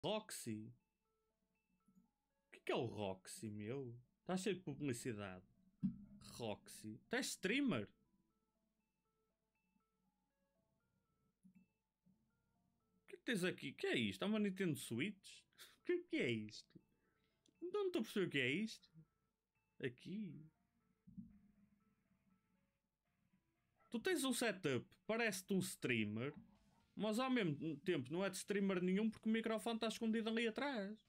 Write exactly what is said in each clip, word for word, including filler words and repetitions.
Roxy? O que, que é o Roxy, meu? Está cheio de publicidade. Roxy. Tu és streamer? O que é que tens aqui? O que é isto? É uma Nintendo Switch? O que, que é isto? Não estou a perceber o que é isto. Aqui. Tu tens um setup, parece-te um streamer, mas ao mesmo tempo não é de streamer nenhum porque o microfone está escondido ali atrás.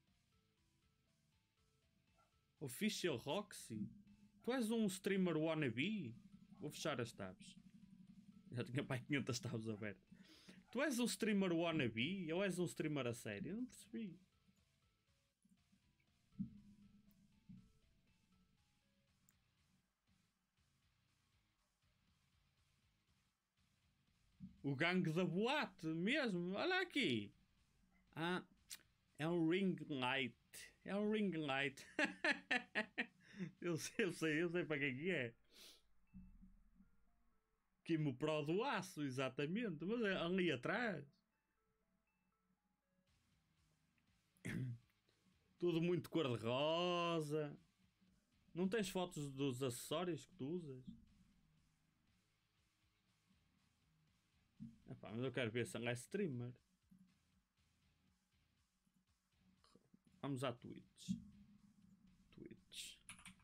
Official Roxy? Tu és um streamer wannabe? Vou fechar as tabs. Já tinha pai quinhentas tabs abertas. Tu és um streamer wannabe ou és um streamer a sério? Eu não percebi. O gangue da boate mesmo. Olha aqui. Ah, é um ring light. É um ring light. eu, sei, eu sei, eu sei para quem que é. Quimo Pro do aço, exatamente. Mas é ali atrás. Tudo muito cor-de-rosa. Não tens fotos dos acessórios que tu usas? Epá, mas eu quero ver se ela é streamer. Vamos à Twitch. Twitch.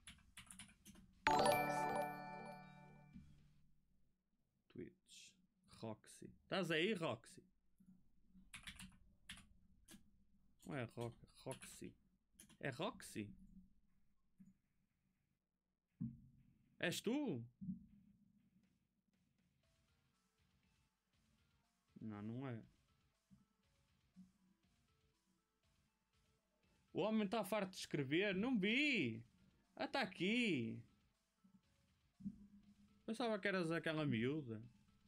Twitch. Roxy. Estás aí, Roxy? Não é Ro Roxy. É Roxy? És tu? Não, não é. O homem está farto de escrever. Não vi. Ah, está aqui. Pensava que eras aquela miúda.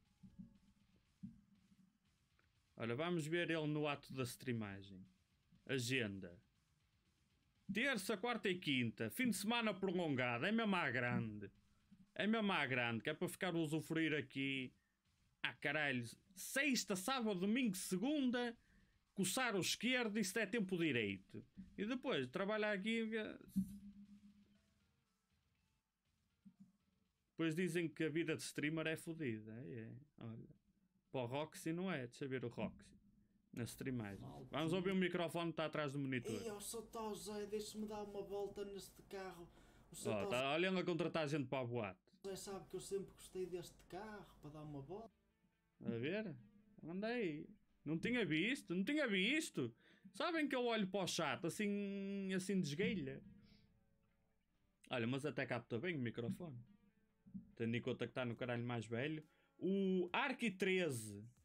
Olha, vamos ver ele no ato da streamagem. Agenda. Terça, quarta e quinta. Fim de semana prolongado. É mesmo à grande. É mesmo à grande. Que é para ficar a usufruir aqui. Ah, caralho. Sexta, sábado, domingo, segunda. Coçar o esquerdo. Isto é tempo direito. E depois trabalhar aqui. Depois dizem que a vida de streamer é fodida. É, é. Olha. Para o Roxy não é. Deixa ver o Roxy. Na streamagem. Vamos ouvir o microfone que está atrás do monitor. Ei, o Sr. José, deixa-me dar uma volta neste carro. O oh, tá, olha a contratar gente para a boate. José sabe que eu sempre gostei deste carro para dar uma volta. A ver? Andei. Não tinha visto, não tinha visto. Sabem que eu olho para o chat assim, assim desgueilha. Olha, mas até capta bem o microfone. Tendo em conta que está no caralho mais velho. O Arqui treze.